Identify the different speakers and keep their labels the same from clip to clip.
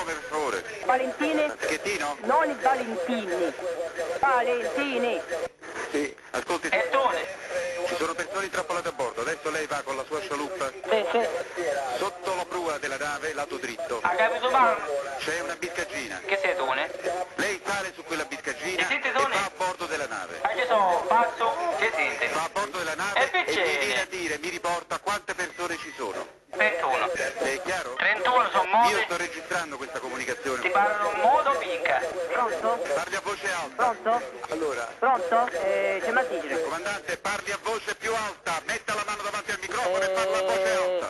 Speaker 1: nome, per favore?
Speaker 2: Valentini?
Speaker 1: Schettino?
Speaker 2: Non i Valentini. Valentini.
Speaker 1: Sì, ascolti.
Speaker 3: Ettone.
Speaker 1: Ci sono persone intrappolate a bordo, adesso lei va con la sua scialuppa
Speaker 2: Sì.
Speaker 1: sotto la prua della nave, lato dritto.
Speaker 3: Ha capito Paolo?
Speaker 1: C'è una biscaggina.
Speaker 3: Che sei Tone?
Speaker 1: Lei sale su quella biscaggina
Speaker 3: Mi sente,
Speaker 1: e
Speaker 3: Tone?
Speaker 1: va a bordo della nave.
Speaker 3: Ah, ci sono, pazzo, che sente?
Speaker 1: Va a bordo della nave
Speaker 3: E
Speaker 1: e mi
Speaker 3: piccine.
Speaker 1: viene a dire, mi riporta quante persone ci sono.
Speaker 3: 31.
Speaker 1: È chiaro?
Speaker 3: 31 sono
Speaker 1: Io
Speaker 3: mode.
Speaker 1: sto registrando questa
Speaker 3: Ti
Speaker 1: comunicazione.
Speaker 3: parlo in modo picca.
Speaker 2: Pronto?
Speaker 1: Parli a voce alta.
Speaker 2: Pronto?
Speaker 1: Allora,
Speaker 2: Pronto? C'è Matigine.
Speaker 1: comandante, parli a voce più alta, metta la mano davanti al microfono e parla a voce alta.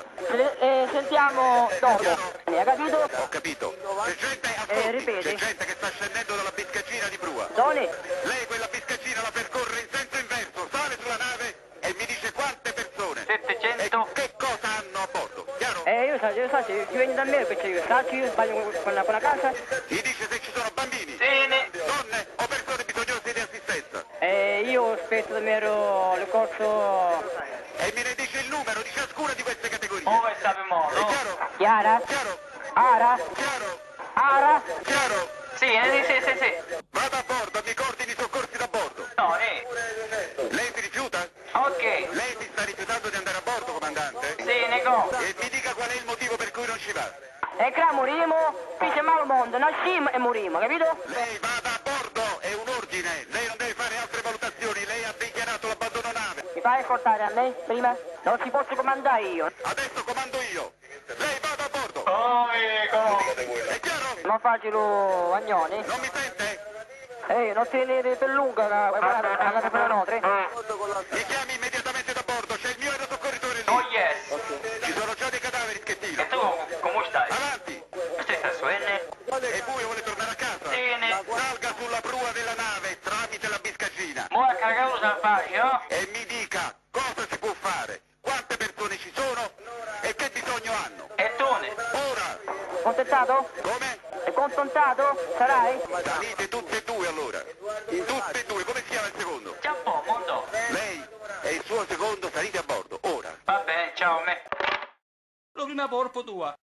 Speaker 2: Sentiamo dopo. Ha capito?
Speaker 1: Ho capito. C'è gente, ascolti,
Speaker 2: ripeti.
Speaker 1: c'è gente che sta scendendo dalla biscaggina di prua.
Speaker 2: Tony?
Speaker 1: Lei quella biscaggina la percorre in senso inverso, sale sulla nave e mi dice quante persone e
Speaker 3: 700.
Speaker 1: che cosa hanno a bordo. Chiaro?
Speaker 2: Io so, se ti vieni da me perché io sbaglio con la casa.
Speaker 1: Mi dice se ci sono bambini,
Speaker 3: Bene.
Speaker 1: donne o persone bisognose di assistenza.
Speaker 2: Io spesso mi ero il corso.
Speaker 1: E mi ne dice il numero di ciascuna di queste categorie.
Speaker 3: Ove sappiamo,
Speaker 1: È
Speaker 3: no?
Speaker 1: chiaro?
Speaker 2: Chiara?
Speaker 1: Chiaro?
Speaker 2: Ara?
Speaker 1: Chiaro?
Speaker 2: Ara?
Speaker 1: Chiaro?
Speaker 3: Sì.
Speaker 1: Vada a bordo, mi coordini i soccorsi da bordo.
Speaker 3: No,
Speaker 1: Lei si rifiuta?
Speaker 3: Ok.
Speaker 1: Lei si sta rifiutando di andare a bordo, comandante?
Speaker 3: Sì, nego.
Speaker 1: E mi dica qual è il motivo per cui non ci va.
Speaker 2: E qua morimo, qui c'è mal mondo, nascimo e morimo, capito?
Speaker 1: Lei vada a bordo, è un ordine. Lei non deve fare altre valutazioni. Lei ha dichiarato l'abbandono nave.
Speaker 2: Mi fai ascoltare a me prima? Non si posso comandare io.
Speaker 1: Adesso comando io. Lei vada a bordo.
Speaker 3: Oh, ego.
Speaker 1: È chiaro?
Speaker 2: Non faccio Agnoni.
Speaker 1: Non mi sente?
Speaker 2: Non tenere per lunga la per la notte.
Speaker 1: Mi chiami immediatamente da bordo. C'è il mio aerosoccorritore lì.
Speaker 3: Oh, yes.
Speaker 1: Ci sono già dei cadaveri, Schettino.
Speaker 3: E tu, come stai?
Speaker 1: Avanti.
Speaker 3: Stai sta suene?
Speaker 1: E voi vuole tornare a casa?
Speaker 3: Bene.
Speaker 1: Salga sulla prua della nave tramite la biscaggina
Speaker 3: Mo' a cagato salvaggio, no?
Speaker 1: e mi dica cosa si può fare, quante persone ci sono e che bisogno hanno.
Speaker 3: Ettone.
Speaker 1: Ora,
Speaker 2: Contentato?
Speaker 1: come?
Speaker 2: È contentato? Sarai?
Speaker 1: Salite tutte e due allora. Tutte e due, come si chiama il secondo?
Speaker 3: Ciao, po', mondo.
Speaker 1: Lei e il suo secondo salite a bordo, ora.
Speaker 3: Va bene, ciao, me.
Speaker 4: Lo prima porpo tua.